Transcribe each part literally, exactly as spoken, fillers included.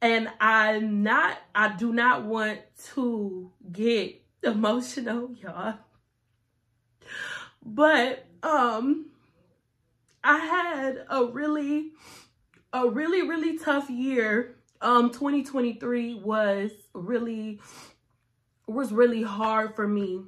and I'm not, I do not want to get emotional, y'all. But um, I had a really, a really, really tough year. Um, twenty twenty-three was really, was really hard for me.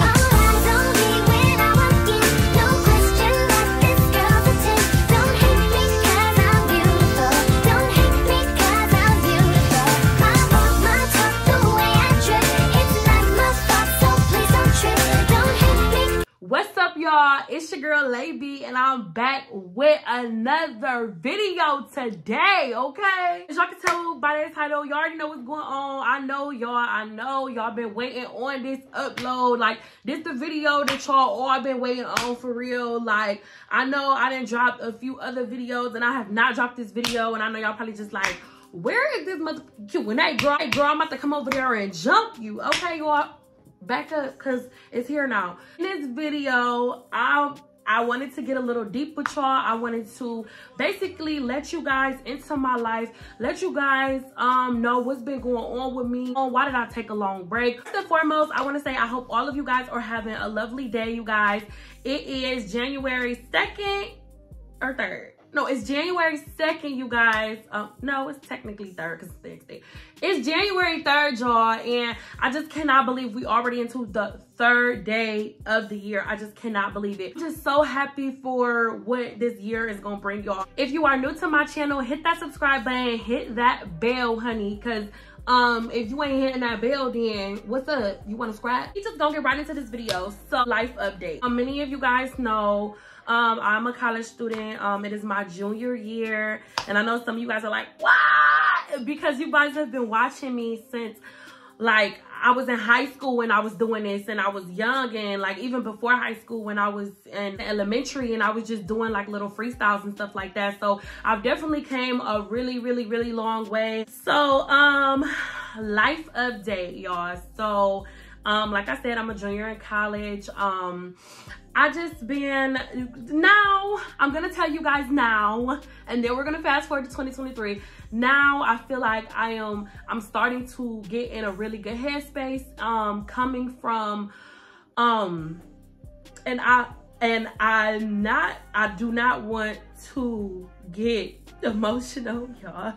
What's up, y'all? It's your girl Lady, and I'm back with another video today, okay? As y'all can tell by the title, y'all already know what's going on. I know y'all, I know y'all been waiting on this upload. Like, this the video that y'all all been waiting on for real. Like, I know I done dropped a few other videos, and I have not dropped this video, and I know y'all probably just like, where is this motherfucking Q and A, girl? Hey, girl, I'm about to come over there and jump you, okay, y'all? Back up, because it's here now. In this video, I I wanted to get a little deep with y'all. I wanted to basically let you guys into my life, let you guys um know what's been going on with me. Why did I take a long break? First and foremost, I want to say I hope all of you guys are having a lovely day, you guys. It is January second or third. No, it's January second, you guys. Um, no, it's technically third because it's the next day. It's January third, y'all. And I just cannot believe we already into the third day of the year. I just cannot believe it. I'm just so happy for what this year is going to bring y'all. If you are new to my channel, hit that subscribe button. Hit that bell, honey, because um if you ain't hitting that bell, then what's up? You want to subscribe? We just gonna get right into this video. So, life update. Um, many of you guys know Um, I'm a college student. Um, it is my junior year. And I know some of you guys are like, what? Because you guys have been watching me since, like, I was in high school when I was doing this. And I was young. And, like, even before high school when I was in elementary. And I was just doing, like, little freestyles and stuff like that. So, I've definitely came a really, really, really long way. So, um, life update, y'all. So, um, like I said, I'm a junior in college. Um... I just been, now, I'm going to tell you guys now, and then we're going to fast forward to twenty twenty-three. Now, I feel like I am, I'm starting to get in a really good headspace, um, coming from, um, and I, and I'm not, I do not want to get emotional, y'all.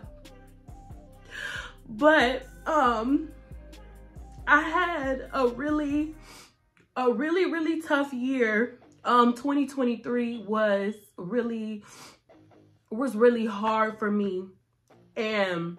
But, um, I had a really, a really, really tough year. Um, twenty twenty-three was really, was really hard for me. And,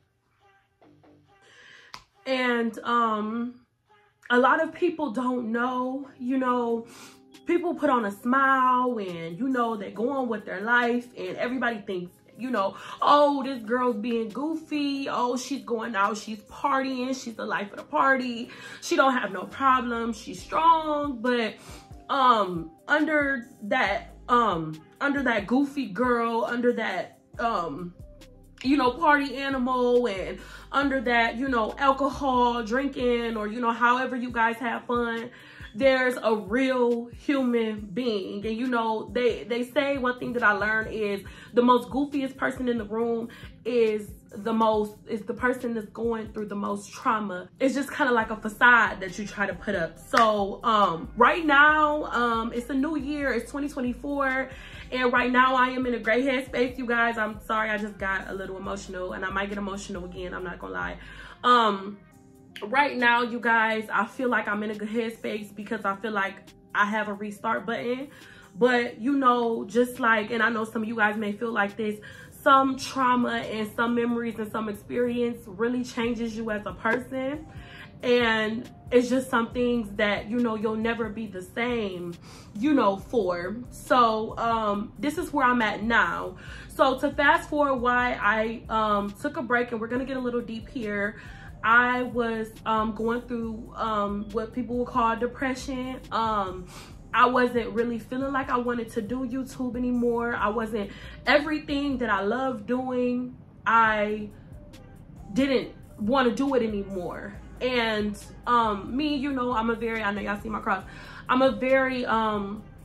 and, um, a lot of people don't know, you know, people put on a smile and, you know, they're going with their life and everybody thinks, you know, oh, this girl's being goofy. Oh, she's going out. She's partying. She's the life of the party. She don't have no problems. She's strong. But um, under that, um, under that goofy girl, under that, um, you know, party animal, and under that, you know, alcohol, drinking, or, you know, however you guys have fun, there's a real human being. And, you know, they, they say one thing that I learned is the most goofiest person in the room is the most, is the person that's going through the most trauma. It's just kind of like a facade that you try to put up. So, um, right now, um, it's a new year. It's twenty twenty-four. And right now I am in a great headspace, you guys. I'm sorry, I just got a little emotional, and I might get emotional again. I'm not gonna lie. Um, Right now, you guys, I feel like I'm in a good headspace because I feel like I have a restart button. But, you know, just like, and I know some of you guys may feel like this, some trauma and some memories and some experience really changes you as a person. And it's just some things that, you know, you'll never be the same, you know, for. So, um, this is where I'm at now. So, to fast forward why I um, took a break, and we're going to get a little deep here. I was um, going through um, what people would call depression. Um, I wasn't really feeling like I wanted to do YouTube anymore. I wasn't, everything that I loved doing, I didn't want to do it anymore. And um, me, you know, I'm a very, I know y'all see my cross. I'm a very, um,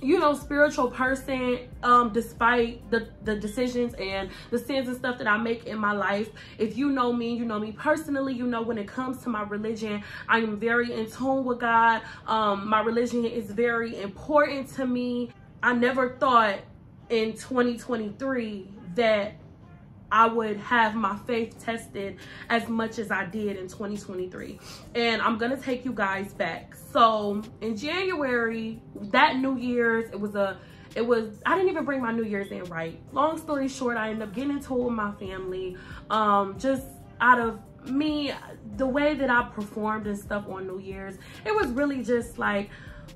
you know, spiritual person, um, despite the, the decisions and the sins and stuff that I make in my life. If you know me, you know me personally, you know when it comes to my religion, I am very in tune with God. Um, my religion is very important to me. I never thought in twenty twenty-three that I would have my faith tested as much as I did in twenty twenty-three. And I'm gonna take you guys back. So in January, that New Year's, it was a, it was, I didn't even bring my New Year's in right. Long story short, I ended up getting into it with my family. Um, just out of me, the way that I performed and stuff on New Year's, it was really just like,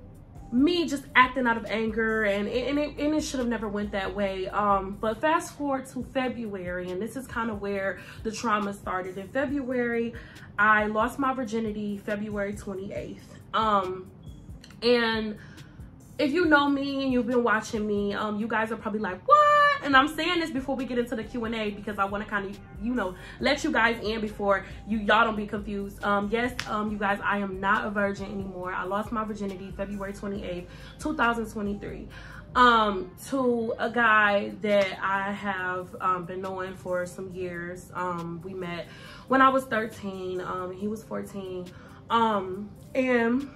me just acting out of anger, and it, and it, and it should have never went that way. Um, but fast forward to February, and this is kind of where the trauma started. In February, I lost my virginity, February twenty-eighth. Um, and if you know me and you've been watching me, um, you guys are probably like, what? And I'm saying this before we get into the Q and A because I want to kind of, you know, let you guys in before you, y'all don't be confused. Um, yes, um, you guys, I am not a virgin anymore. I lost my virginity February twenty-eighth, two thousand twenty-three, um, to a guy that I have um, been knowing for some years. Um, we met when I was thirteen. Um, he was fourteen. Um, and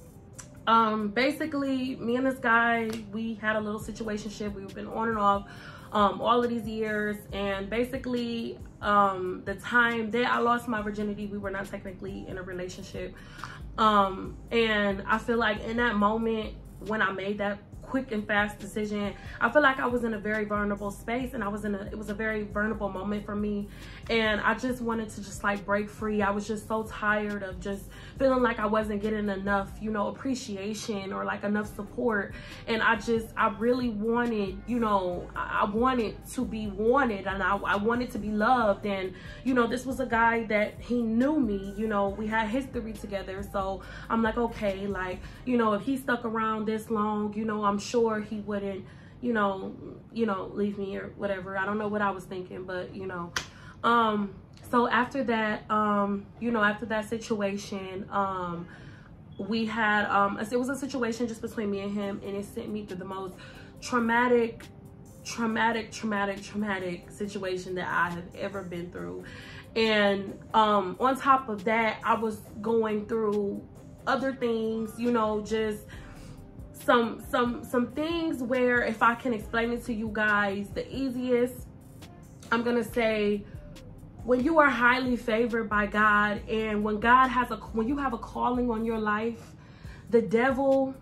um, basically, me and this guy, we had a little situationship. We've been on and off Um, all of these years, and basically um, the time that I lost my virginity, we were not technically in a relationship. Um, and I feel like in that moment when I made that quick and fast decision, I feel like I was in a very vulnerable space, and I was in a, it was a very vulnerable moment for me, and I just wanted to just like break free. I was just so tired of just feeling like I wasn't getting enough, you know, appreciation or like enough support, and I just, I really wanted, you know, I, I wanted to be wanted, and I, I wanted to be loved, and, you know, this was a guy that he knew me, you know, we had history together, so I'm like, okay, like, you know, if he stuck around this long, you know, I'm sure he wouldn't, you know, you know, leave me or whatever. I don't know what I was thinking, but, you know, um, so after that, um, you know, after that situation, um, we had, um, it was a situation just between me and him, and it sent me through the most traumatic, traumatic, traumatic, traumatic situation that I have ever been through. And, um, on top of that, I was going through other things, you know, just some, some, some things where, if I can explain it to you guys the easiest, I'm gonna say, when you are highly favored by God, and when God has a, when you have a calling on your life, the devil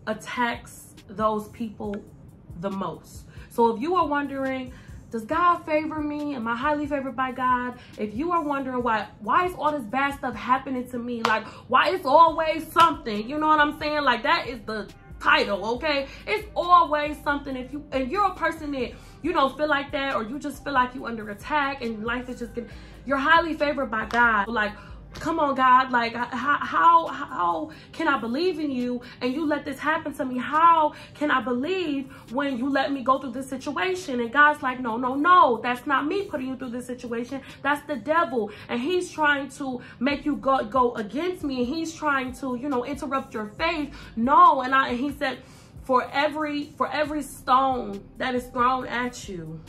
attacks those people the most. So if you are wondering, does God favor me? Am I highly favored by God? If you are wondering why, why is all this bad stuff happening to me? Like, why it's always something, you know what I'm saying? Like, that is the title, okay? It's always something. If you, and you're a person that, you don't feel like that, or you just feel like you under attack and life is just getting, you're highly favored by God. Like, come on, God, like, how, how, how can I believe in you and you let this happen to me? How can I believe when you let me go through this situation? And God's like, no, no, no, that's not me putting you through this situation. That's the devil. And he's trying to make you go, go against me. And he's trying to, you know, interrupt your faith. No. And I, and he said, for every, for every stone that is thrown at you,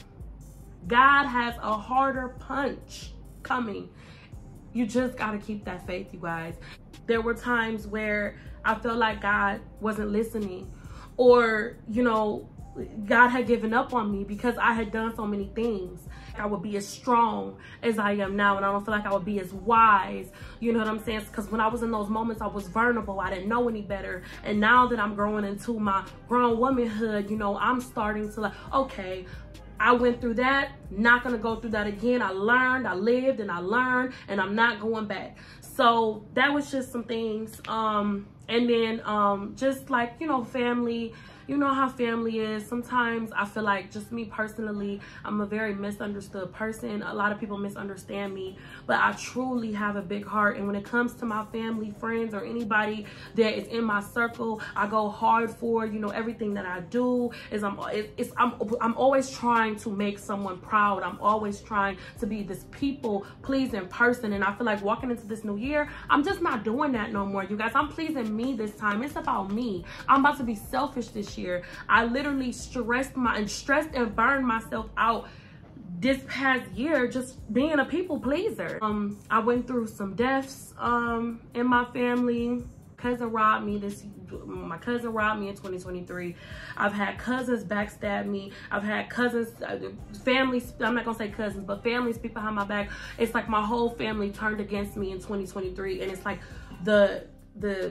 God has a harder punch coming. You just got to keep that faith, you guys. There were times where I felt like God wasn't listening, or, you know, God had given up on me because I had done so many things. I would be as strong as I am now, and I don't feel like I would be as wise, you know what I'm saying? Because when I was in those moments, I was vulnerable. I didn't know any better. And now that I'm growing into my grown womanhood, you know, I'm starting to like, okay, I went through that, not gonna go through that again. I learned, I lived, and I learned, and I'm not going back. So that was just some things. Um, and then um, just like, you know, family, you know how family is. Sometimes I feel like, just me personally, I'm a very misunderstood person. A lot of people misunderstand me, but I truly have a big heart. And when it comes to my family, friends, or anybody that is in my circle, I go hard for. You know, everything that I do is I'm it's I'm I'm always trying to make someone proud. I'm always trying to be this people pleasing person. And I feel like walking into this new year, I'm just not doing that no more, you guys. I'm pleasing me this time. It's about me. I'm about to be selfish this year. year. I literally stressed my and stressed and burned myself out this past year just being a people pleaser. Um, I went through some deaths um, in my family. Cousin robbed me this my cousin robbed me in twenty twenty-three. I've had cousins backstab me. I've had cousins, uh, family, I'm not gonna say cousins, but family speak behind my back. It's like my whole family turned against me in twenty twenty-three, and it's like the the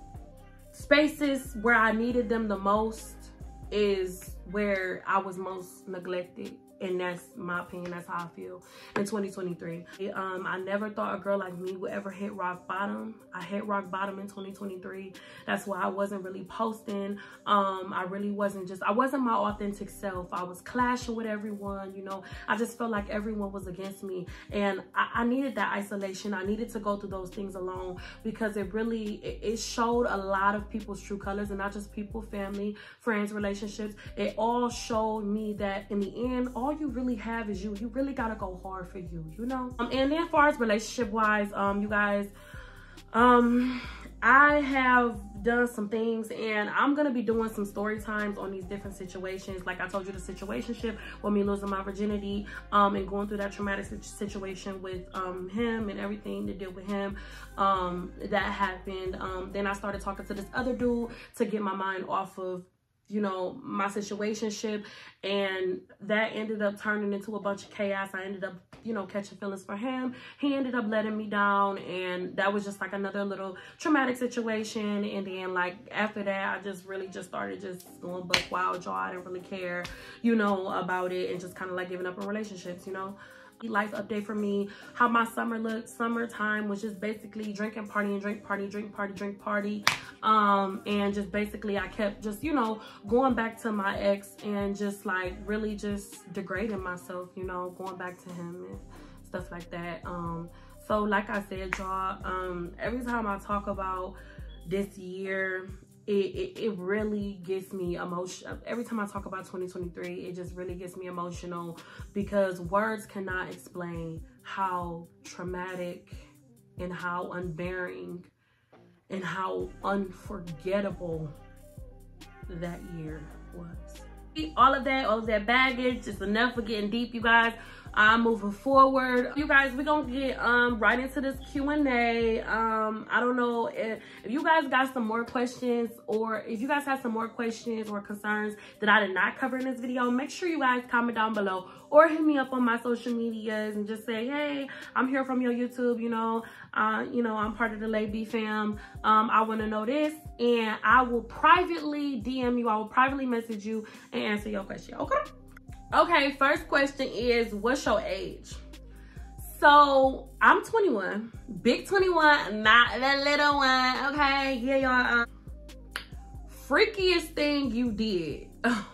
spaces where I needed them the most is where I was most neglected. And that's my opinion. That's how I feel in twenty twenty-three. Um, I never thought a girl like me would ever hit rock bottom. I hit rock bottom in twenty twenty-three. That's why I wasn't really posting. Um, I really wasn't just, I wasn't my authentic self. I was clashing with everyone, you know. I just felt like everyone was against me. And I, I needed that isolation. I needed to go through those things alone because it really, it, it showed a lot of people's true colors, and not just people, family, friends, relationships. It all showed me that in the end, all you really have is you. You really gotta go hard for you, you know? Um, and then as far as relationship wise, um, you guys, um, I have done some things, and I'm gonna be doing some story times on these different situations. Like I told you, the situationship with me losing my virginity, um, and going through that traumatic situation with um him and everything to deal with him, um, that happened. Um, then I started talking to this other dude to get my mind off of, you know, my situationship, and that ended up turning into a bunch of chaos. I ended up, you know, catching feelings for him. He ended up letting me down, and that was just like another little traumatic situation. And then like after that, I just really just started just going buck wild, y'all. I didn't really care, you know, about it, and just kind of like giving up on relationships, you know. Life update for me, how my summer looked. Summertime was just basically drinking, partying, drink, party, drink, party, drink, party. Um, and just basically I kept just, you know, going back to my ex and just like really just degrading myself, you know, going back to him and stuff like that. Um, so like I said, y'all, um, every time I talk about this year, It, it, it really gets me emotional. Every time I talk about twenty twenty-three, it just really gets me emotional because words cannot explain how traumatic and how unbearing and how unforgettable that year was. All of that, all of that baggage, just enough for getting deep, you guys. I'm moving forward. You guys, we're gonna get um right into this Q and A. Um, I don't know if, if you guys got some more questions, or if you guys have some more questions or concerns that I did not cover in this video, make sure you guys comment down below or hit me up on my social medias and just say, hey, I'm here from your YouTube, you know, uh, you know, I'm part of the Lady fam. Um, I wanna know this, and I will privately D M you, I will privately message you and answer your question, okay? Okay, first question is, what's your age? So, I'm twenty-one. Big twenty-one, not the little one, okay? Yeah, y'all. Um, freakiest thing you did.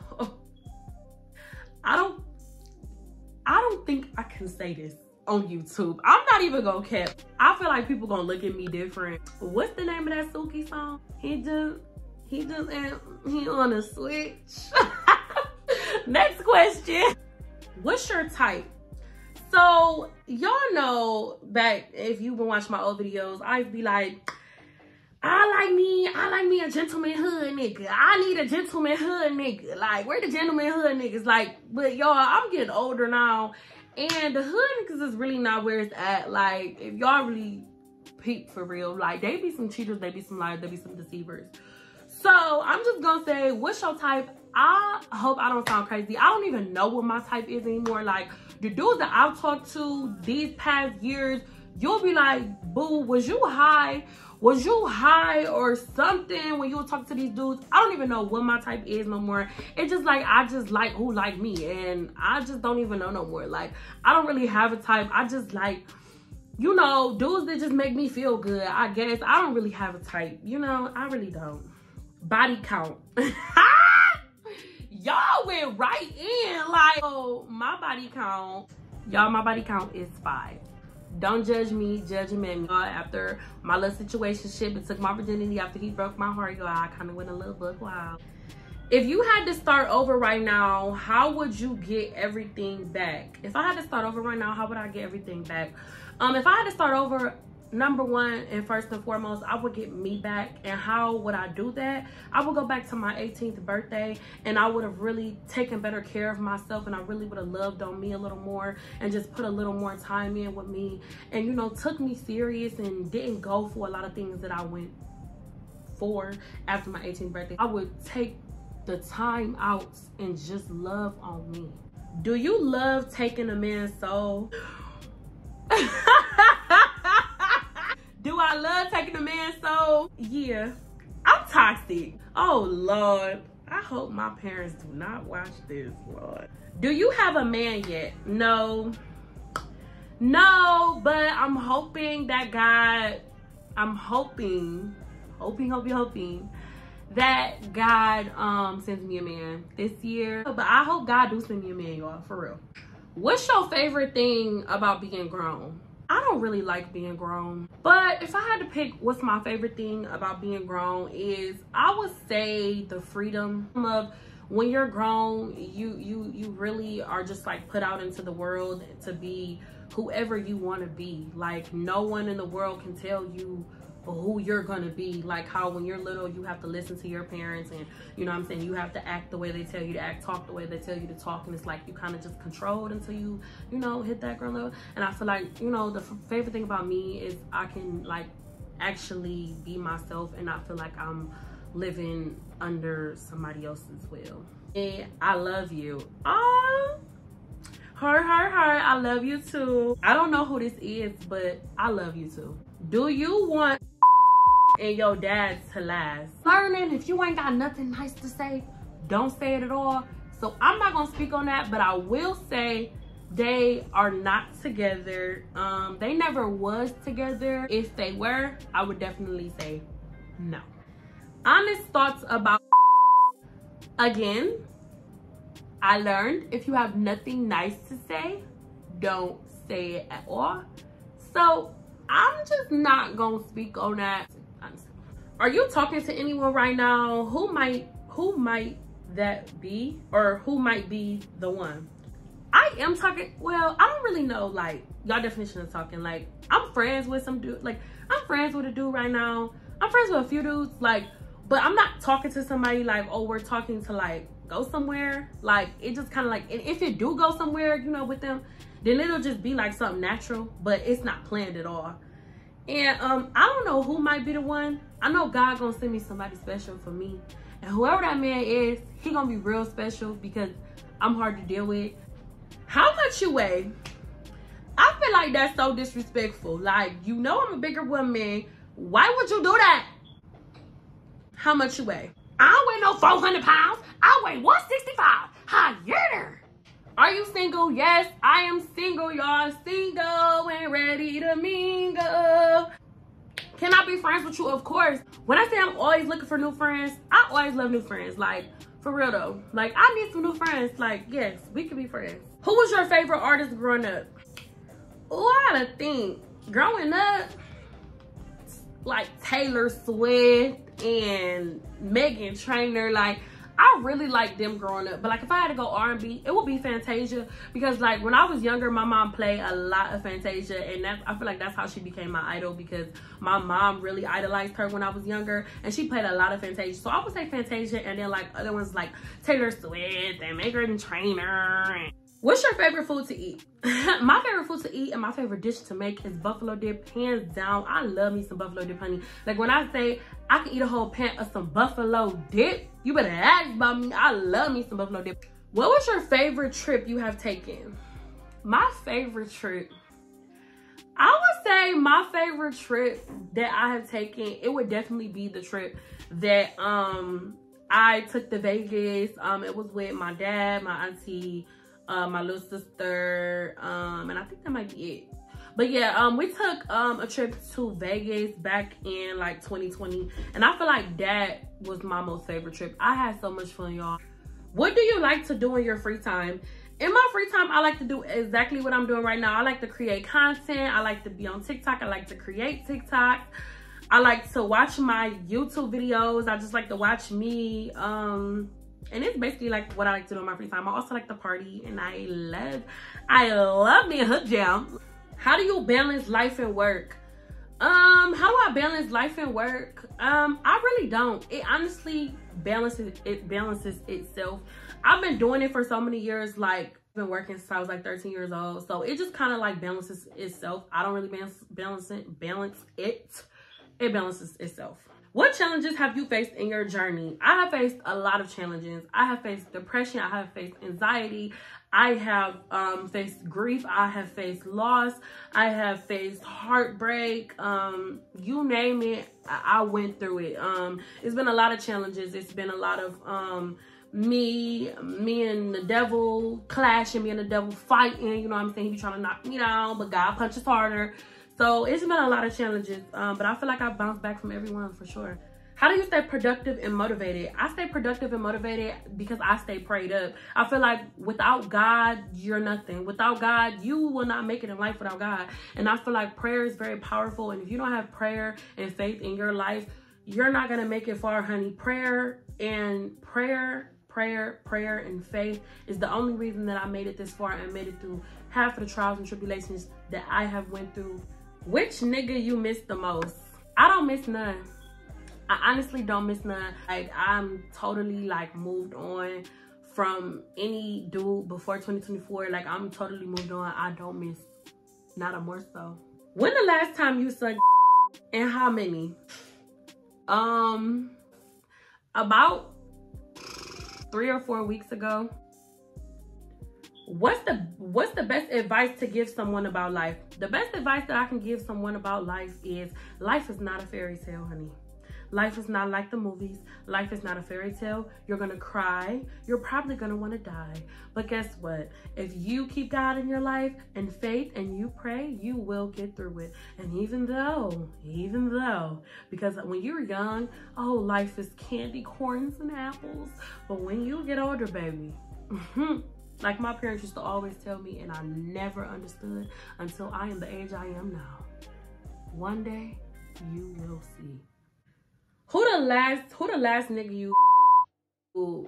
I don't, I don't think I can say this on YouTube. I'm not even gonna cap. I feel like people gonna look at me different. What's the name of that Suki song? He just, he just, he on a switch. Next question. What's your type? So y'all know that if you've been watching my old videos, I'd be like, I like me, I like me a gentleman hood nigga. I need a gentleman hood nigga. Like, where the gentleman hood niggas? Like, but y'all, I'm getting older now, and the hood niggas is really not where it's at. Like, if y'all really peep for real, like, they be some cheaters, they be some liars, they be some deceivers. So I'm just gonna say, what's your type? I hope I don't sound crazy. I don't even know what my type is anymore. Like, the dudes that I've talked to these past years, you'll be like, boo, was you high? Was you high or something when you were talking to these dudes? I don't even know what my type is no more. It's just like, I just like who like me, and I just don't even know no more. Like, I don't really have a type. I just like, you know, dudes that just make me feel good, I guess. I don't really have a type, you know, I really don't. Body count. Y'all went right in, like, oh, my body count, y'all, my body count is five. Don't judge me, judge him and me. Uh, after my little situationship, it took my virginity after he broke my heart, y'all, I kind of went a little bit wild. If you had to start over right now, how would you get everything back? If I had to start over right now, how would I get everything back? Um, if I had to start over, number one and first and foremost, I would get me back. And how would I do that? I would go back to my eighteenth birthday, and I would have really taken better care of myself, and I really would have loved on me a little more and just put a little more time in with me, and, you know, took me serious and didn't go for a lot of things that I went for after my eighteenth birthday. I would take the time out and just love on me. Do you love taking a man's soul? Do I love taking a man's soul? Yeah. I'm toxic. Oh, Lord. I hope my parents do not watch this, Lord. Do you have a man yet? No. No, but I'm hoping that God, I'm hoping, hoping, hoping, hoping that God um sends me a man this year. But I hope God do send me a man, y'all, for real. What's your favorite thing about being grown? I don't really like being grown, but if I had to pick what's my favorite thing about being grown is, I would say the freedom of when you're grown, you you you really are just like put out into the world to be whoever you want to be. Like, no one in the world can tell you who you're gonna be. Like how when you're little, you have to listen to your parents, and, you know what I'm saying, you have to act the way they tell you to act, talk the way they tell you to talk, and it's like you kind of just controlled until you, you know, hit that grown level. And I feel like, you know, the f favorite thing about me is I can like actually be myself and not feel like I'm living under somebody else's will. And I love you. Oh, her, her, her, I love you too. I don't know who this is, but I love you too. Do you want and your dad to last? Learning, if you ain't got nothing nice to say, don't say it at all. So I'm not gonna speak on that, but I will say they are not together. Um, they never was together. If they were, I would definitely say no. Honest thoughts about again, I learned if you have nothing nice to say, don't say it at all. So I'm just not gonna speak on that. Are you talking to anyone right now? Who might who might that be, or who might be the one? I am talking, well, I don't really know like y'all definition of talking. Like, I'm friends with some dude, like I'm friends with a dude right now. I'm friends with a few dudes, like, but I'm not talking to somebody like, oh, we're talking to like go somewhere. Like, it just kind of like, and if it do go somewhere, you know, with them, then it'll just be like something natural, but it's not planned at all. And um, I don't know who might be the one. I know God gonna send me somebody special for me. And whoever that man is, he gonna be real special because I'm hard to deal with. How much you weigh? I feel like that's so disrespectful. Like, you know I'm a bigger woman. Why would you do that? How much you weigh? I don't weigh no four hundred pounds. I weigh one sixty-five. Hi, yeah. Are you single? Yes, I am single, y'all. Single and ready to mingle. Can I be friends with you? Of course. When I say I'm always looking for new friends, I always love new friends. Like, for real though. Like, I need some new friends. Like, yes, we can be friends. Who was your favorite artist growing up? Oh, I gotta think. Growing up, like Taylor Swift and Meghan Trainor. Like, I really liked them growing up. But like, if I had to go R and B, it would be Fantasia. Because like, when I was younger, my mom played a lot of Fantasia. And that's, I feel like that's how she became my idol. Because my mom really idolized her when I was younger. And she played a lot of Fantasia. So I would say Fantasia. And then like, other ones like Taylor Swift and Meghan Trainor. What's your favorite food to eat? My favorite food to eat and my favorite dish to make is buffalo dip, hands down. I love me some buffalo dip, honey. Like, when I say I can eat a whole pan of some buffalo dip, you better ask about me. I love me some buffalo dip. What was your favorite trip you have taken? My favorite trip, I would say my favorite trip that I have taken, it would definitely be the trip that um I took to Vegas. Um, it was with my dad, my auntie, Uh, my little sister, um, and I think that might be it. But yeah, um, we took um, a trip to Vegas back in like twenty twenty, and I feel like that was my most favorite trip. I had so much fun, y'all. What do you like to do in your free time? In my free time, I like to do exactly what I'm doing right now. I like to create content. I like to be on TikTok. I like to create TikTok. I like to watch my YouTube videos. I just like to watch me. Um, And it's basically like what I like to do in my free time. I also like to party, and I love, I love me a hood jam. How do you balance life and work? Um, how do I balance life and work? Um, I really don't. It honestly balances it balances itself. I've been doing it for so many years, like I've been working since I was like thirteen years old. So it just kind of like balances itself. I don't really balance balance it, balance it. It balances itself. What challenges have you faced in your journey? I have faced a lot of challenges. I have faced depression. I have faced anxiety. I have um, faced grief. I have faced loss. I have faced heartbreak. Um, you name it, I, I went through it. Um, it's been a lot of challenges. It's been a lot of um, me, me and the devil clashing, me and the devil fighting. You know what I'm saying? He be trying to knock me down, but God punches harder. So it's been a lot of challenges. Um, but I feel like I've bounced back from every one for sure. How do you stay productive and motivated? I stay productive and motivated because I stay prayed up. I feel like without God, you're nothing. Without God, you will not make it in life without God. And I feel like prayer is very powerful. And if you don't have prayer and faith in your life, you're not going to make it far, honey. Prayer and prayer, prayer, prayer and faith is the only reason that I made it this far and made it through half of the trials and tribulations that I have went through. Which nigga you miss the most? I don't miss none. I honestly don't miss none. Like, I'm totally like moved on from any dude before twenty twenty-four. Like, I'm totally moved on. I don't miss not a morsel. When the last time you sucked and how many? Um, about three or four weeks ago. What's the what's the best advice to give someone about life? The best advice that I can give someone about life is life is not a fairy tale, honey. Life is not like the movies. Life is not a fairy tale. You're gonna cry. You're probably gonna wanna die. But guess what? If you keep God in your life and faith and you pray, you will get through it. And even though, even though, because when you're young, oh, life is candy corns and apples. But when you get older, baby, like my parents used to always tell me, and I never understood until I am the age I am now. One day, you will see. Who the last, who the last nigga you Ooh.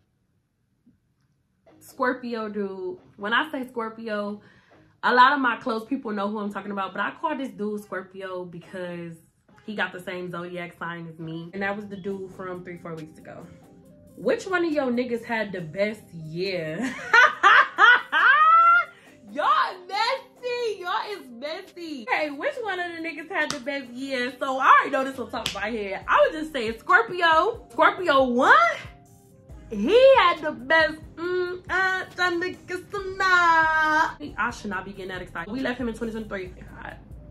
Scorpio dude. When I say Scorpio, a lot of my close people know who I'm talking about, but I call this dude Scorpio because he got the same zodiac sign as me. And that was the dude from three, four weeks ago. Which one of your niggas had the best year? Y'all messy. Y'all is messy. Hey, which one of the niggas had the best year? So I already know this on top of my head. I would just say Scorpio. Scorpio one. He had the best. Mm, uh, I should not be getting that excited. We left him in twenty twenty-three. God,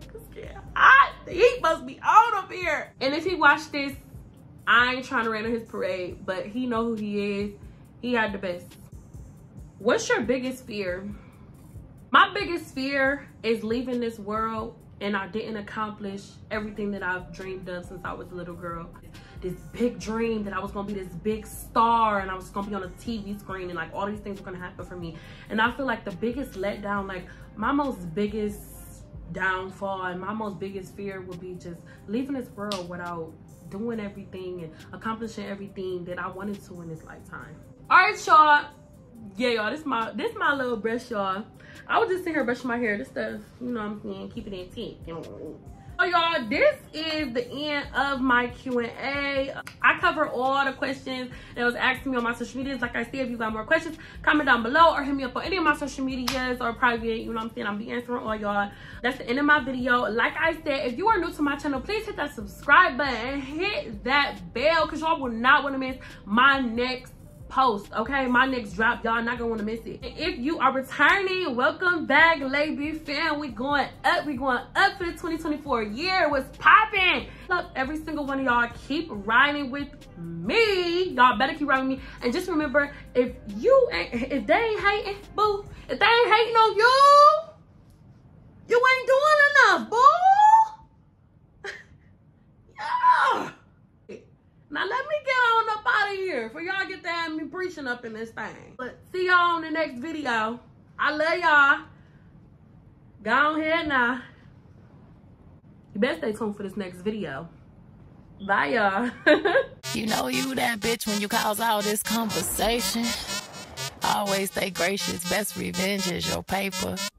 I, he must be on up here. And if he watched this, I ain't trying to rain on his parade, but he know who he is. He had the best. What's your biggest fear? My biggest fear is leaving this world and I didn't accomplish everything that I've dreamed of since I was a little girl. This big dream that I was gonna be this big star and I was gonna be on a T V screen and like all these things were gonna happen for me. And I feel like the biggest letdown, like my most biggest downfall and my most biggest fear would be just leaving this world without doing everything and accomplishing everything that I wanted to in this lifetime. All right, y'all. Yeah, y'all, this my this my little brush, y'all. I was just sitting here brushing my hair. This stuff, you know what I'm saying, keep it in tick. So y'all, this is the end of my Q and A. I cover all the questions that was asked me on my social medias. Like I said, if you got more questions, comment down below or hit me up on any of my social medias or private, you know what I'm saying, I'll be answering all y'all. That's the end of my video. Like I said, if you are new to my channel, please hit that subscribe button and hit that bell because y'all will not want to miss my next post, okay? My next drop, y'all not gonna want to miss it. And if you are returning, welcome back, Lady fam. We going up, we going up for the twenty twenty-four year. What's popping? Look, every single one of y'all keep riding with me. Y'all better keep riding with me. And just remember, if you ain't, if they ain't hating, boo, if they ain't hating on you, you ain't doing enough, boo. Yeah. Now let me get on up out of here for y'all get to have me preaching up in this thing. But see y'all on the next video. I love y'all. Go on ahead now. You better stay tuned for this next video. Bye y'all. You know you that bitch when you cause all this conversation. Always stay gracious. Best revenge is your paper.